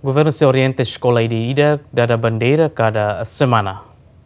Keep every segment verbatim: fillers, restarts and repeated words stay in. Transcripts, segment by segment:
Governo se orienta a escola ida dada bandeira cada semana.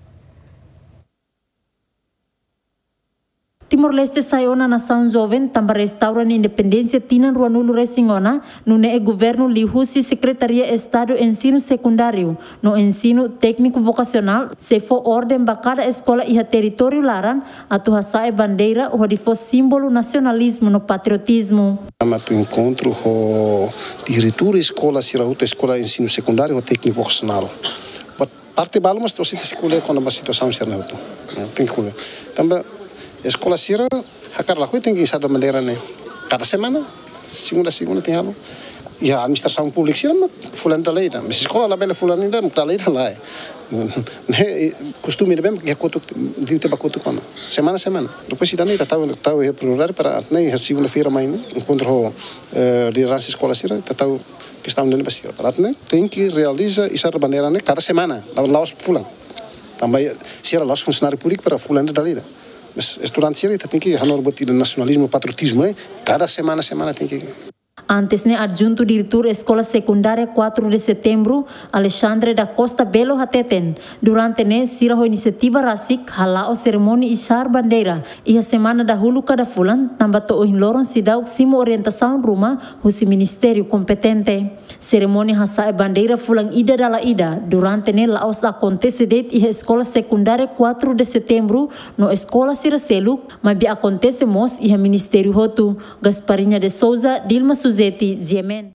Timor-Leste saiu na nação jovem, também restaura a independência Tinan Ruanulo Resingona, no ne governo Lihusi Secretaria Estado Ensino Secundário, no ensino técnico vocacional, se for ordem bacada escola e território laran, a tua sai bandeira, onde for símbolo nacionalismo no patriotismo. Tu encontro o diretor escola Sirahuta escola ensino secundário ou técnico vocacional. Parte balo mas tu se escolhe quando uma situação será não tem que também escola Sira hakar lá tem que estar da maneira né cada semana segunda segunda tem algo e a administração pública Sira mas fulano da lei mas escola lá bela fulano ainda da lei lá né costume bem que acordo de ter bacoto quando semana semana depois se dá nem tá tá é plural para nem segunda-feira amanhã encontro liderança escola Sira tá tá que está onde basira para né tem que realizar essa maneira né cada semana lá os fulano também Sira lá os funcionários públicos para fulano da lei mas estudante Sira tem que hanor botir nacionalismo patriotismo né cada semana semana tem que Antes, né, adjunto diretor Escola Secundária quatro de setembro, Alexandre da Costa Belo Hateten. Durante, né, sira a iniciativa Rasik, hala o cerimônia Ishar Bandeira. E a semana da Huluka da Fulan, tambato o Hinloron Sidau, simo orientação rumah, husi ministério competente. Cerimônia Hasa Bandeira Fulan Ida dala Ida. Durante, né, laos acontece det e a Escola Secundária quatro de setembro, no Escola Sira Seluk, mas bi acontece mos e a ministério Hotu. Gasparinha de Souza, Dilma Suzeti, Ziemen.